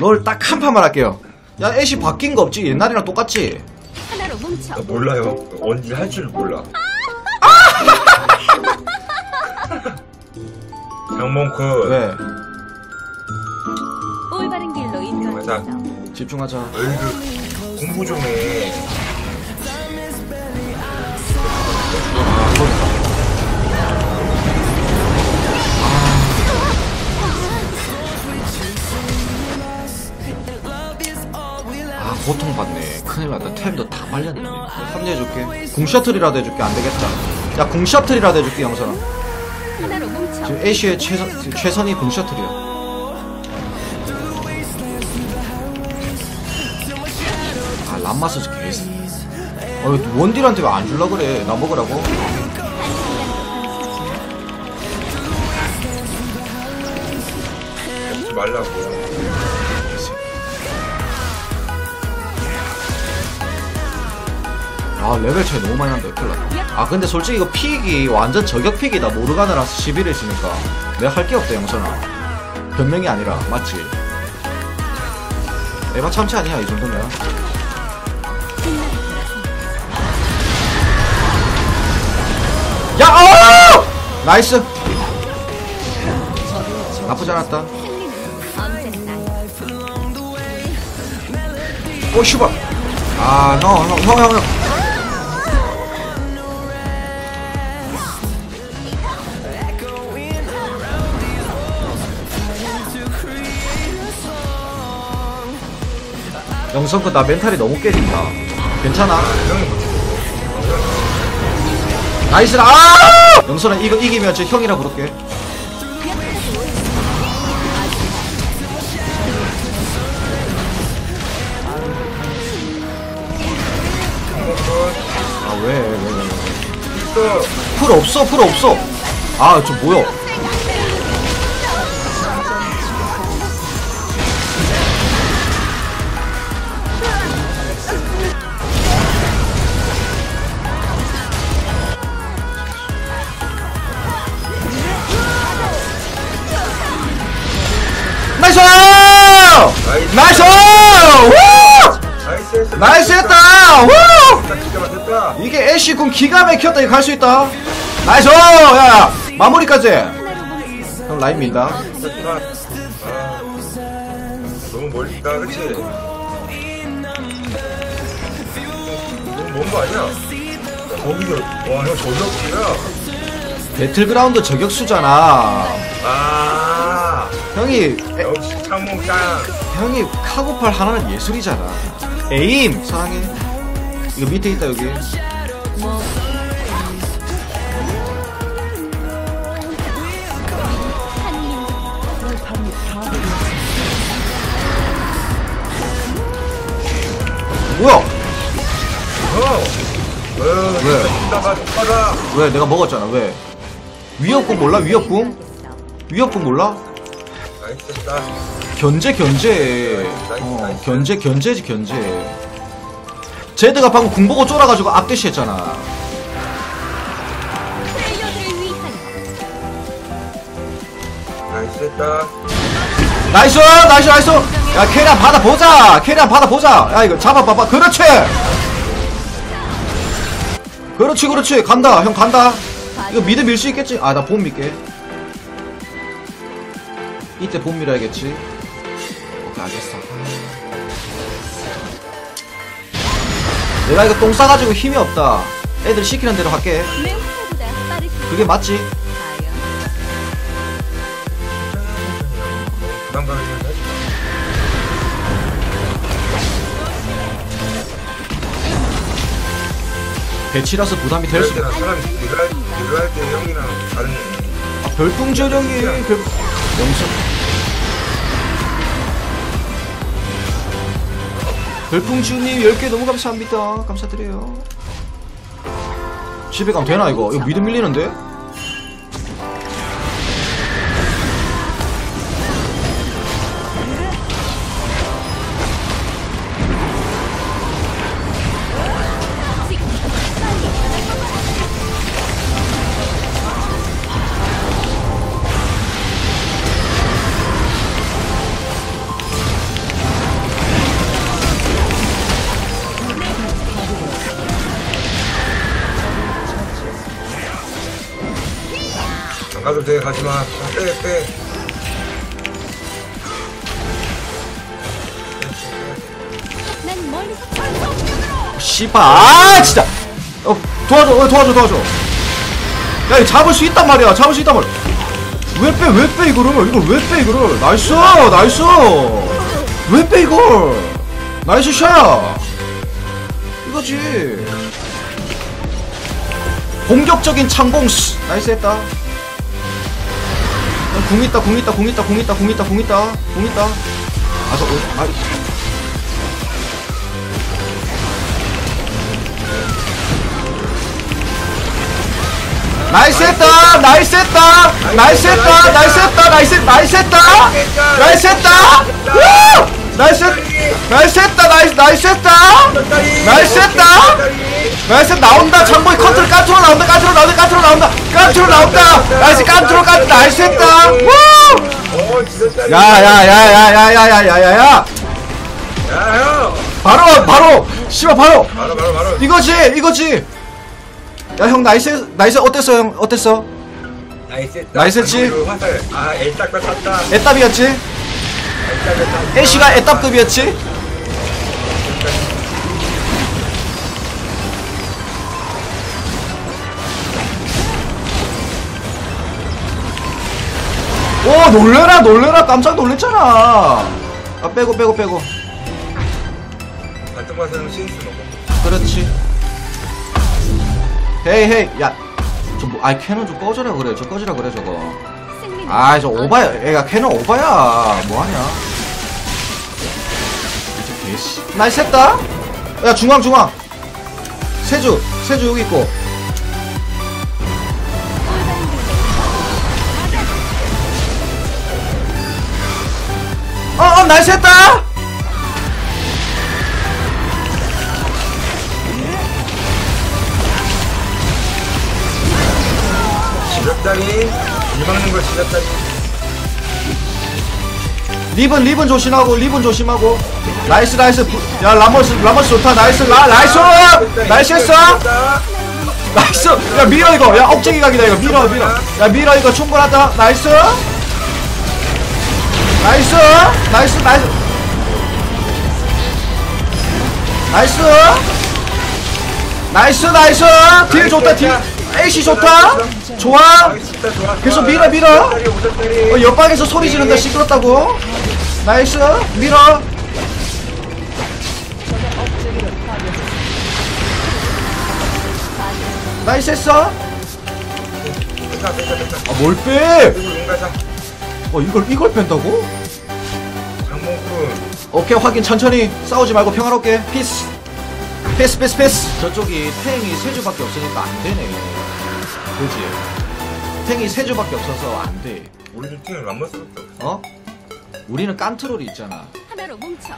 롤 딱 한 판만 할게요. 야 애쉬 바뀐 거 없지? 옛날이랑 똑같지? 하나로 뭉쳐. 몰라요. 언제 할 줄 몰라. 장몽크. 왜? 올바른 길로 인도하겠어. 집중하자. 어이구, 공부 좀 해. 고통받네. 큰일났다. 탭도 다 말렸네. 합류해줄게. 궁셔틀이라도 해줄게. 안되겠다. 야 궁셔틀이라도 해줄게 영선아. 하나로 뭉쳐. 지금 애쉬의 최선이 궁셔틀이야. 아 람마스 개새. 원딜한테 왜 안 줄라 그래. 나 먹으라고. 먹지 말라고. 아 레벨 차이 너무 많이 난다. 큰일났다. 아 근데 솔직히 이거 픽이 완전 저격 픽이다. 모르가나라서 11을 했으니까 내가 할 게 없다 영선아. 변명이 아니라 맞지? 에바 참치 아니야 이 정도면. 야! 어! 나이스. 나쁘지 않았다. 오 슈발. 아 형. 영성크 나 멘탈이 너무 깨진다. 괜찮아? 나이스라. 아! 영선아 이거 이기면 저 형이라 부를게. 아 왜? 풀 없어. 아 저 뭐야? 나이스! 나이스! 우! 나이스 했다! 우! 이게 애쉬군 기가 막혔다. 이거 갈 수 있다. 나이스! 야! 마무리까지! 형 라인 민다. 너무 멀리다, 그치? 너무 먼 거 아니야? 거기서, 와, 형 저격수야? 배틀그라운드 저격수잖아. 아, 형이 역시 창몽짱. 형이 카고팔 하나는 예술이잖아. 에임! 사랑해. 이거 밑에 있다 여기. 뭐야? 왜? 왜? 내가 먹었잖아. 왜? 위협궁 몰라? 위협궁 몰라? 나이스다. 견제. 견제지. 제드가 방금 궁 보고 쫄아가지고 앞대시 했잖아. 나이스다. 나이스. 야 캐리안 받아보자. 야 이거 잡아봐봐. 그렇지. 간다. 형 간다. 이거 미드 밀 수 있겠지? 아 나 봄 밀게. 이때 봄 밀어야겠지. 오케이 알겠어. 내가 이거 똥 싸가지고 힘이 없다. 애들 시키는 대로 할게. 그게 맞지? 배치라서 부담이 될 수도. 사람이 딜할 때 형이랑 다른. 아, 별풍저령이 영수. 별풍주님 10개 너무 감사합니다. 감사드려요. 집에 가면 되나 이거? 이거 미드 밀리는데? 가도 돼, 가지마. 빼. 난 멀리서 철석으로. 씨발 아 진짜 도와줘 야 이거 잡을 수 있단 말이야 왜 빼 이거를 나이스 왜 빼 이걸 나이스 샷 이거지 공격적인 창공 나이스 했다 궁 있다 나이스 했다 나이스 나온다 창고에 컨트롤 깐트로 나온다 나이스 깐트로 나이스 했다 야야야야야야야야야야 바로 씨발 바로 이거지 야 형 나이스 어땠어 형 어땠어 나이스했지 애따가 탔다. 애답이었지 애쉬가 애답급이었지 오 놀래라 깜짝 놀랬잖아 아 빼고 같은 맛은 신스 먹어. 그렇지 헤이 야 캐논 좀 꺼져라 그래 저거 아 저 오바야 애가 캐논 오바야 뭐하냐 이제 개씨 나이스 했다 야 중앙 세주 여기 있고 나이스 했다 지렸다니. 일 막는 거 지렸다니. 리븐 조심하고 나이스 야 라모스 좋다 나이스 했어 나이스 야 밀어 이거 야 억제기 각이다 이거 밀어 이거 충분하다 나이스 딜 좋다 딜 AC 좋다 좋아 계속 밀어 옆방에서 소리 지른다 시끄럽다고 나이스 밀어 나이스 했어 뭘 빼? 이걸 뺀다고? 오케이 확인 천천히 싸우지 말고 평화롭게 피스 저쪽이 탱이 3주밖에 없으니까 안되네 그지? 탱이 3주밖에 없어서 안돼 우리도 탱을 안 먹을 수밖에 없어. 어? 우리는 깐트롤이 있잖아 하나로 뭉쳐.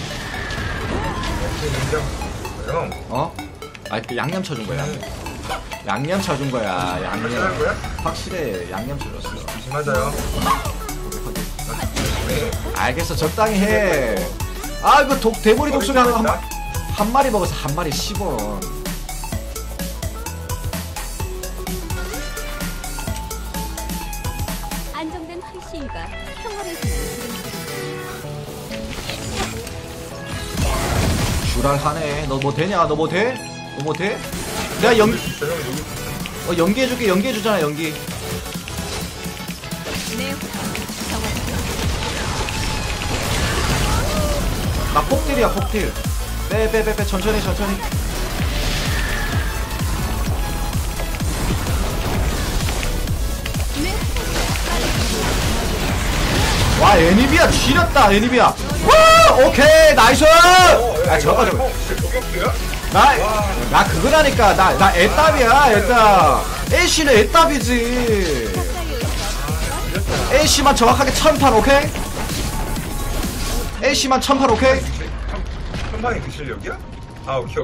형. 어? 아 양념 쳐준 거야 양념 쳐준 거야 확실한 거야? 확실해 양념 쳐줬어 조심하자요. 알겠어 적당히 해 아 이거 대머리 독수리 한 마리 먹어서 한 마리 10원 안정된 활시위가 평화를 주랄하네 너 뭐 되냐 너 뭐 돼? 내가 연기해주잖아 연기 나 폭딜이야 폭딜 빼 천천히 와 애니비야 지렸다 애니비야 와 오케이 나이스 아 저거 나 그거라니까 나 애답이야 애답 애쉬는 애답이지 애쉬만 정확하게 1000판 오케이? 애쉬만 1000판 오케이? 한방에 그 실력이야? 아 오케이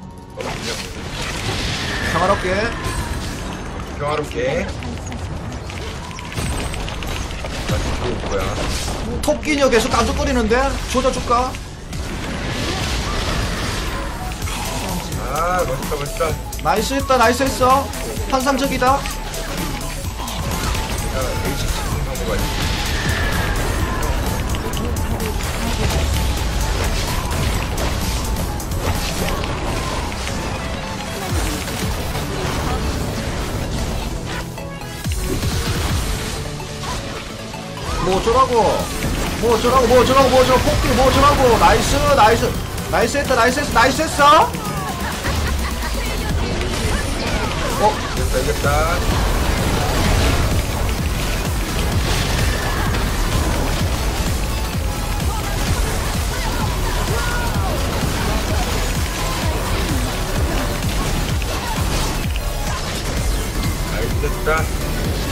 평화롭게 나 지금 올 거야. 토끼녀 계속 깐죽거리는데? 조져줄까? 아 멋있다 나이스 했어 환상적이다 H 치는 방법이 있어. 뭐 어쩌라고 폭딜 뭐 어쩌라고. 나이스 했다. 나이스 했어. 이겼다. 나이스 됐다.